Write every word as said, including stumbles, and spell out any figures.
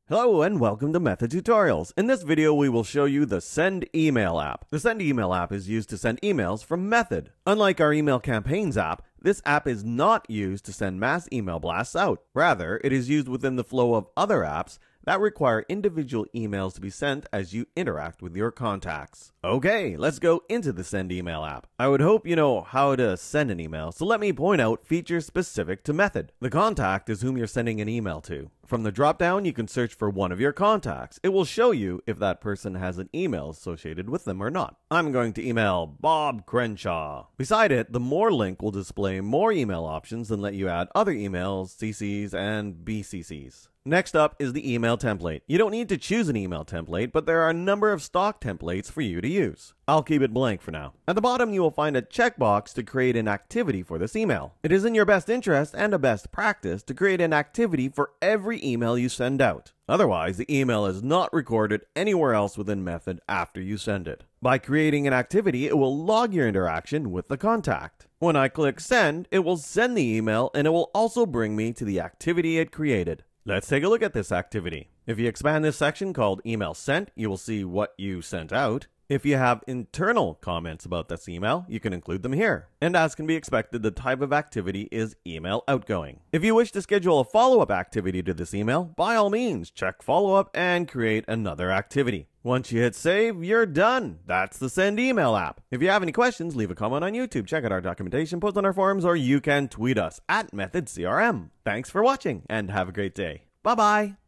Hello and welcome to Method Tutorials. In this video we will show you the Send Email app. The Send Email app is used to send emails from Method. Unlike our email campaigns app, this app is not used to send mass email blasts out. Rather, it is used within the flow of other apps that require individual emails to be sent as you interact with your contacts. Okay, let's go into the Send Email app. I would hope you know how to send an email, so let me point out features specific to Method. The contact is whom you're sending an email to. From the drop-down, you can search for one of your contacts. It will show you if that person has an email associated with them or not. I'm going to email Bob Crenshaw. Beside it, the More link will display more email options and let you add other emails, C Cs, and B C Cs. Next up is the email template. You don't need to choose an email template, but there are a number of stock templates for you to use. I'll keep it blank for now. At the bottom, you will find a checkbox to create an activity for this email. It is in your best interest and a best practice to create an activity for every email you send out. Otherwise, the email is not recorded anywhere else within Method after you send it. By creating an activity, it will log your interaction with the contact. When I click Send, it will send the email and it will also bring me to the activity it created. Let's take a look at this activity. If you expand this section called Email Sent, you will see what you sent out. If you have internal comments about this email, you can include them here. And as can be expected, the type of activity is email outgoing. If you wish to schedule a follow-up activity to this email, by all means, check follow-up and create another activity. Once you hit save, you're done. That's the Send Email app. If you have any questions, leave a comment on YouTube, check out our documentation, post on our forums, or you can tweet us at Method C R M. Thanks for watching and have a great day. Bye-bye.